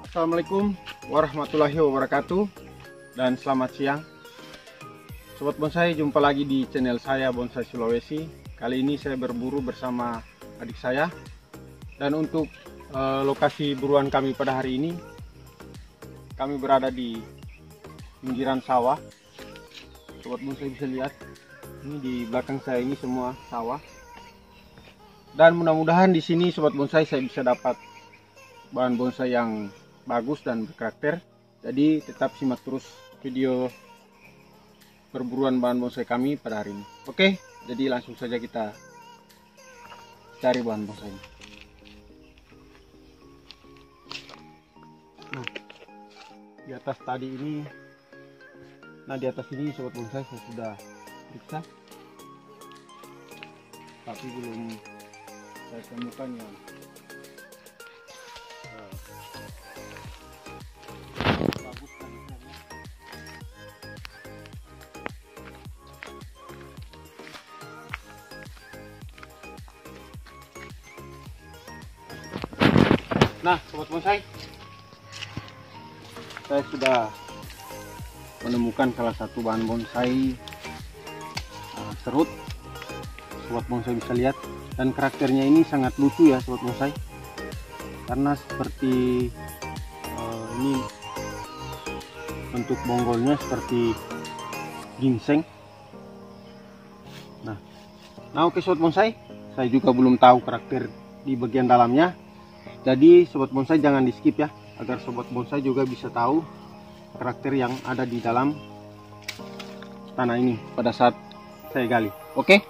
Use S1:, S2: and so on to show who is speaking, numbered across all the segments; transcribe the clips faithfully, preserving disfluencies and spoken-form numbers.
S1: Assalamualaikum warahmatullahi wabarakatuh, dan selamat siang Sobat Bonsai. Jumpa lagi di channel saya Bonsai Sulawesi. Kali ini saya berburu bersama adik saya. Dan untuk eh, lokasi buruan kami pada hari ini, kami berada di pinggiran sawah. Sobat Bonsai bisa lihat, ini di belakang saya ini semua sawah. Dan mudah-mudahan di sini Sobat Bonsai saya bisa dapat bahan bonsai yang bagus dan berkarakter. Jadi tetap simak terus video perburuan bahan bonsai kami pada hari ini. Oke, jadi langsung saja kita cari bahan bonsai. Nah, di atas tadi ini, nah di atas ini Sobat Bonsai saya sudah periksa, tapi belum saya temukan yang bagus dan keren. Nah, Sobat Bonsai, saya sudah menemukan salah satu bahan bonsai uh, serut. Sobat Bonsai bisa lihat, dan karakternya ini sangat lucu ya Sobat Bonsai, karena seperti uh, ini bentuk bonggolnya seperti ginseng. Nah, nah oke Sobat Bonsai, saya juga belum tahu karakter di bagian dalamnya. Jadi Sobat Bonsai jangan di skip ya, agar Sobat Bonsai juga bisa tahu karakter yang ada di dalam tanah ini pada saat saya gali. Oke?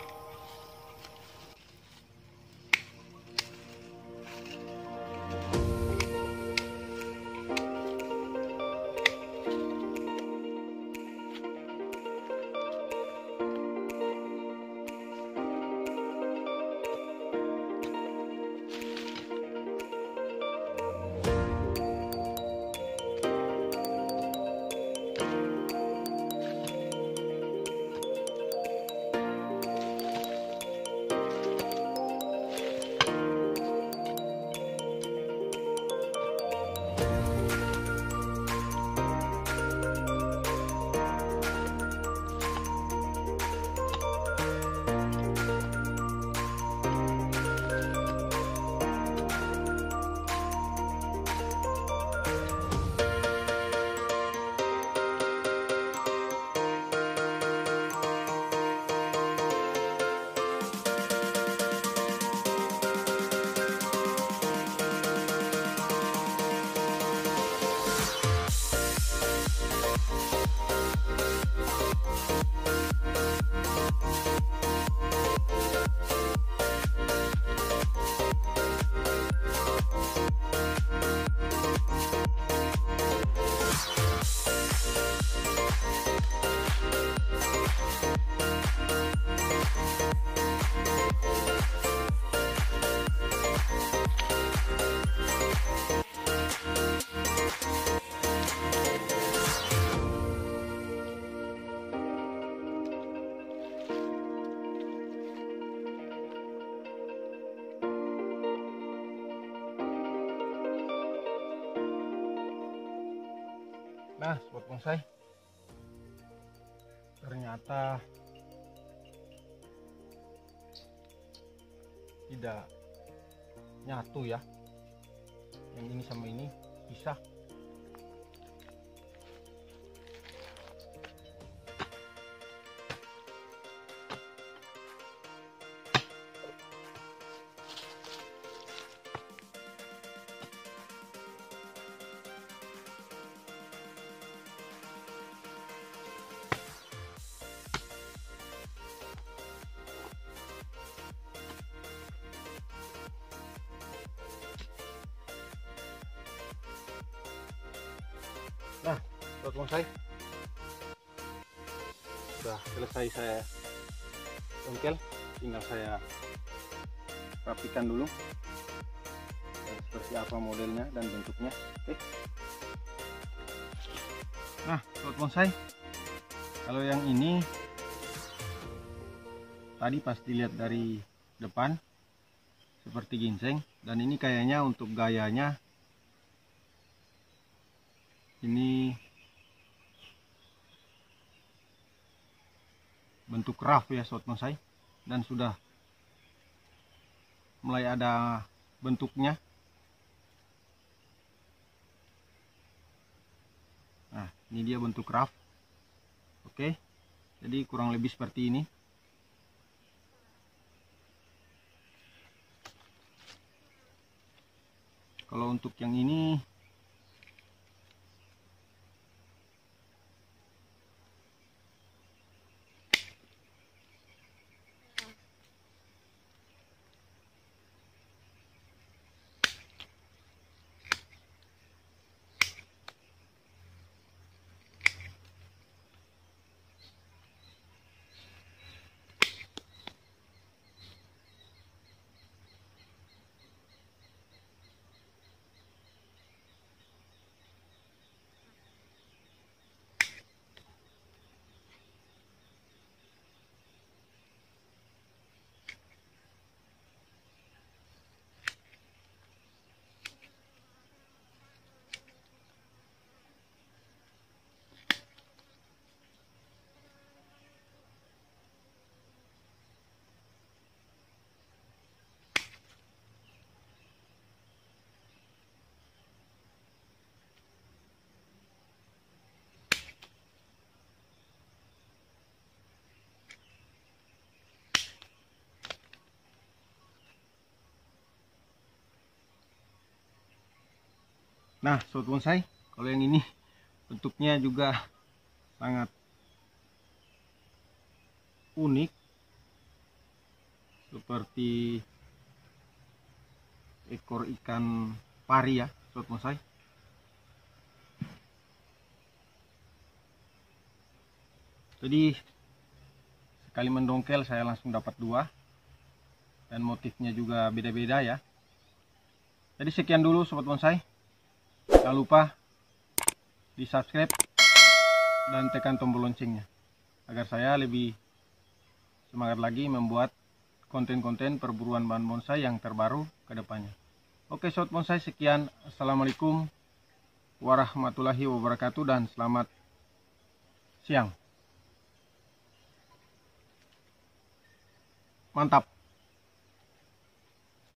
S1: Nah, Sobat Bonsai, ternyata tidak nyatu ya, yang ini sama ini pisah. Nah, Sobat Bonsai, sudah selesai saya congkel, tinggal saya rapikan dulu dan seperti apa modelnya dan bentuknya. Oke. Nah, Sobat Bonsai, kalau yang ini tadi pas dilihat dari depan seperti ginseng, dan ini kayaknya untuk gayanya Ini bentuk raft ya sobat bonsai, dan sudah mulai ada bentuknya. Nah, ini dia bentuk raft. Oke, jadi kurang lebih seperti ini. Kalau untuk yang ini Nah, sobat bonsai, kalau yang ini bentuknya juga sangat unik, seperti ekor ikan pari ya, sobat bonsai. Jadi sekali mendongkel saya langsung dapat dua, dan motifnya juga beda-beda ya. Jadi sekian dulu sobat bonsai. Jangan lupa di subscribe dan tekan tombol loncengnya agar saya lebih semangat lagi membuat konten-konten perburuan bahan bonsai yang terbaru ke depannya. Oke sobat bonsai, sekian. Assalamualaikum warahmatullahi wabarakatuh dan selamat siang. Mantap.